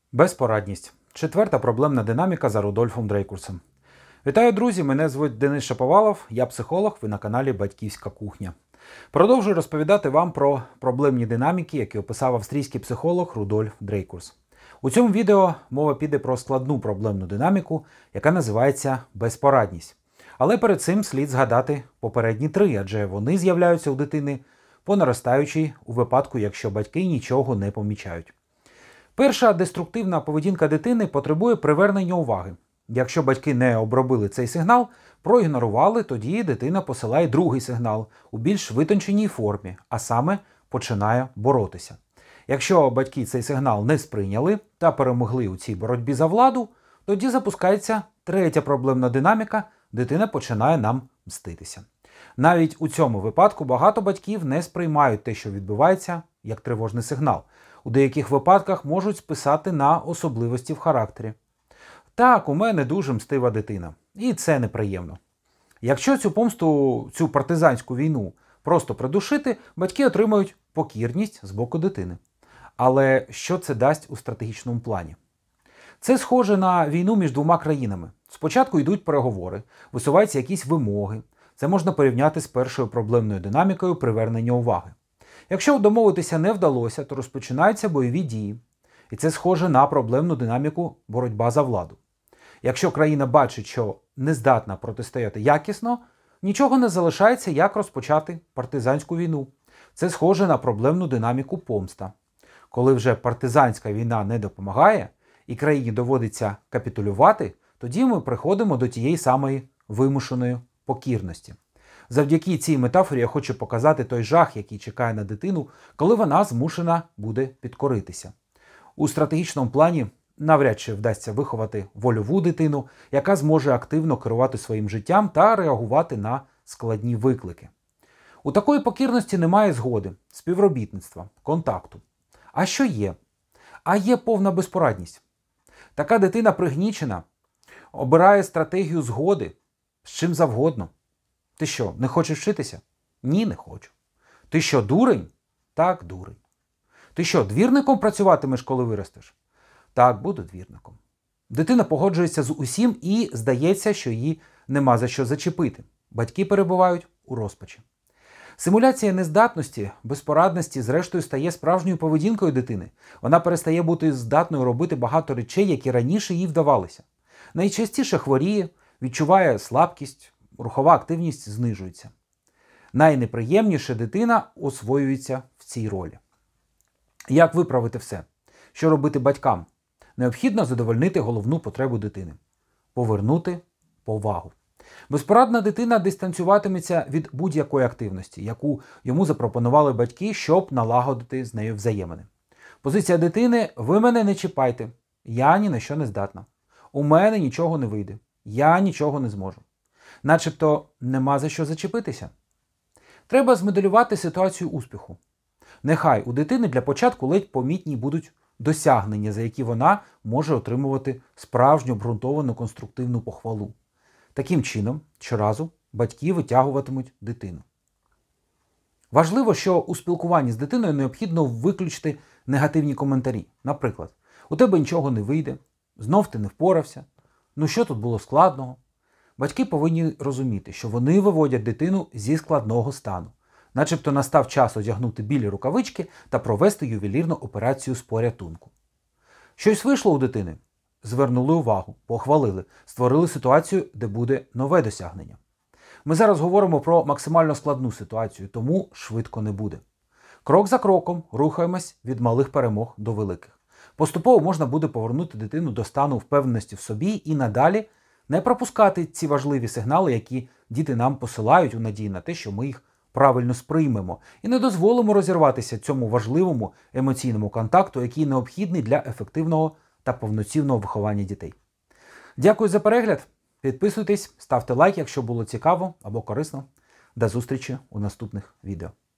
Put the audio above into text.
Безпорадність. Четверта проблемна динаміка за Рудольфом Дрейкурсом. Вітаю, друзі! Мене звуть Денис Шаповалов, я психолог, ви на каналі Батьківська кухня. Продовжую розповідати вам про проблемні динаміки, які описав австрійський психолог Рудольф Дрейкурс. У цьому відео мова піде про складну проблемну динаміку, яка називається безпорадність. Але перед цим слід згадати попередні три, адже вони з'являються у дитини по наростаючій у випадку, якщо батьки нічого не помічають. Перша деструктивна поведінка дитини потребує привернення уваги. Якщо батьки не обробили цей сигнал, проігнорували, тоді дитина посилає другий сигнал у більш витонченій формі, а саме починає боротися. Якщо батьки цей сигнал не сприйняли та перемогли у цій боротьбі за владу, тоді запускається третя проблемна динаміка – дитина починає нам мститися. Навіть у цьому випадку багато батьків не сприймають те, що відбувається, як тривожний сигнал. У деяких випадках можуть списати на особливості в характері. Так, у мене дуже мстива дитина. І це неприємно. Якщо цю помсту, цю партизанську війну просто придушити, батьки отримають покірність з боку дитини. Але що це дасть у стратегічному плані? Це схоже на війну між двома країнами. Спочатку йдуть переговори, висуваються якісь вимоги. Це можна порівняти з першою проблемною динамікою привернення уваги. Якщо домовитися не вдалося, то розпочинаються бойові дії. І це схоже на проблемну динаміку боротьба за владу. Якщо країна бачить, що не здатна протистояти якісно, нічого не залишається, як розпочати партизанську війну. Це схоже на проблемну динаміку помста. Коли вже партизанська війна не допомагає і країні доводиться капітулювати, тоді ми приходимо до тієї самої вимушеної покірності. Завдяки цій метафорі я хочу показати той жах, який чекає на дитину, коли вона змушена буде підкоритися. У стратегічному плані навряд чи вдасться виховати вольову дитину, яка зможе активно керувати своїм життям та реагувати на складні виклики. У такої покірності немає згоди, співробітництва, контакту. А що є? А є повна безпорадність. Така дитина пригнічена, обирає стратегію згоди з чим завгодно. Ти що, не хочеш вчитися? Ні, не хочу. Ти що, дурень? Так, дурень. Ти що, двірником працюватимеш, коли виростеш? Так, буду двірником. Дитина погоджується з усім і здається, що її нема за що зачепити. Батьки перебувають у розпачі. Симуляція нездатності, безпорадності, зрештою, стає справжньою поведінкою дитини. Вона перестає бути здатною робити багато речей, які раніше їй вдавалися. Найчастіше хворіє, відчуває слабкість, рухова активність знижується. Найнеприємніше дитина освоюється в цій ролі. Як виправити все? Що робити батькам? Необхідно задовольнити головну потребу дитини – повернути повагу. Безпорадна дитина дистанціюватиметься від будь-якої активності, яку йому запропонували батьки, щоб налагодити з нею взаємини. Позиція дитини – ви мене не чіпайте, я ні на що не здатна. У мене нічого не вийде, я нічого не зможу. Начебто нема за що зачепитися. Треба змоделювати ситуацію успіху. Нехай у дитини для початку ледь помітні будуть досягнення, за які вона може отримувати справжню обґрунтовану конструктивну похвалу. Таким чином, щоразу батьки витягуватимуть дитину. Важливо, що у спілкуванні з дитиною необхідно виключити негативні коментарі. Наприклад, у тебе нічого не вийде, знов ти не впорався, ну що тут було складного? Батьки повинні розуміти, що вони виводять дитину зі складного стану. Начебто настав час одягнути білі рукавички та провести ювелірну операцію з порятунку. Щось вийшло у дитини? Звернули увагу, похвалили, створили ситуацію, де буде нове досягнення. Ми зараз говоримо про максимально складну ситуацію, тому швидко не буде. Крок за кроком рухаємось від малих перемог до великих. Поступово можна буде повернути дитину до стану впевненості в собі і надалі не пропускати ці важливі сигнали, які діти нам посилають у надії на те, що ми їх правильно сприймемо і не дозволимо розірватися цьому важливому емоційному контакту, який необхідний для ефективного та повноцінного виховання дітей. Дякую за перегляд. Підписуйтесь, ставте лайк, якщо було цікаво або корисно. До зустрічі у наступних відео.